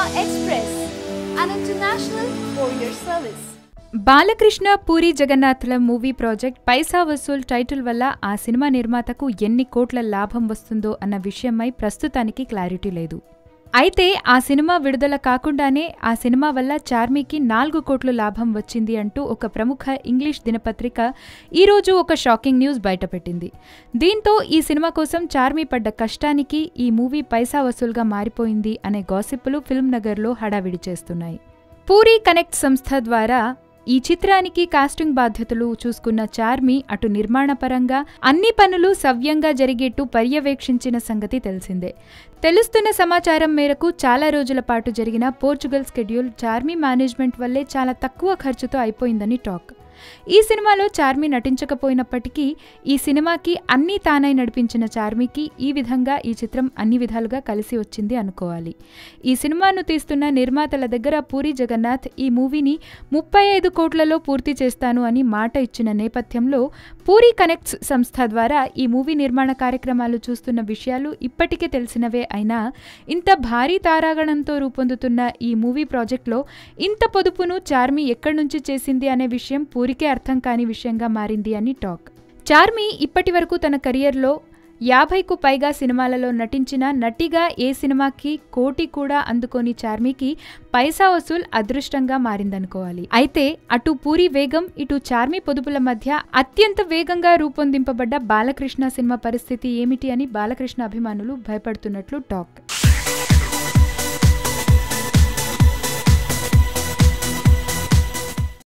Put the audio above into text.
Express, an international courier service. Balakrishna Puri జగన్నాథ్ల movie project Paisa Vasool title వల్ల ఆ సినిమా నిర్మాతకు ఎన్ని కోట్ల లాభం వస్తుందో అన్న విషయమై ప్రస్తుతానికి క్లారిటీ లేదు. అయితే ఆ సినిమా విడుదల కాకుండానే ఆ సినిమా వల్ల చార్మీకి 4 కోట్ల లాభం వచ్చింది అంటూ ఒక ప్రముఖ ఇంగ్లీష్ దినపత్రిక ఈరోజు ఒక షాకింగ్ న్యూస్ బయటపెట్టింది. దీంతో ఈ సినిమా కోసం చార్మీ పడ్డ కష్టానికి ఈ మూవీ పైసా వసూల్గా మారిపోయింది అనే గాసిప్పులు ఫిల్మ్ నగర్లో హడావిడి చేస్తున్నాయి. పూరి కనెక్ట్ సంస్థ ద్వారా ఈ చిత్రానికి కాస్టింగ్ బాధ్యతలు చూసుకున్న చార్మీ అటు నిర్మాణపరంగా అన్ని పనులు సవ్యంగా జరిగేట్టు పర్యవేక్షించిన సంగతి తెలిసిందే. తెలుస్తున్న సమాచారం మేరకు చాలా రోజుల పాటు జరిగిన పోర్చుగల్ షెడ్యూల్ చార్మీ మేనేజ్మెంట్ వల్లే చాలా తక్కువ ఖర్చుతో అయిపోయిందని టాక్. ఈ సినిమాలో చార్మీ నటించకపోయినప్పటికీ ఈ సినిమాకి అన్నీ తానై నడిపించిన చార్మీకి ఈ విధంగా ఈ చిత్రం అన్ని విధాలుగా కలిసి వచ్చింది అనుకోవాలి. ఈ సినిమాను తీస్తున్న నిర్మాతల దగ్గర పూరి జగన్నాథ్ ఈ మూవీని 35 కోట్లలో పూర్తి చేస్తాను అని మాట ఇచ్చిన నేపథ్యంలో పూరి కనెక్ట్స్ సంస్థ ద్వారా ఈ మూవీ నిర్మాణ కార్యక్రమాలు చూస్తున్న విషయాలు ఇప్పటికే తెలిసినవే అయినా ఇంత భారీ తారాగణంతో రూపొందుతున్న ఈ మూవీ ప్రాజెక్ట్లో ఇంత పొదుపును చార్మీ ఎక్కడి నుంచి చేసింది అనే విషయం పూరికే అర్థం కాని విషయంగా మారింది అని టాక్. చార్మీ ఇప్పటి వరకు తన కెరియర్లో 50కు పైగా సినిమాలలో నటించిన నటిగా ఏ సినిమాకి కోటి కూడా అందుకోని చార్మీకి పైసా వసూల్ అదృష్టంగా మారిందనుకోవాలి. అయితే అటు పూరి వేగం ఇటు చార్మీ పొదుపుల మధ్య అత్యంత వేగంగా రూపొందింపబడ్డ బాలకృష్ణ సినిమా పరిస్థితి ఏమిటి అని బాలకృష్ణ అభిమానులు భయపడుతున్నట్లు టాక్.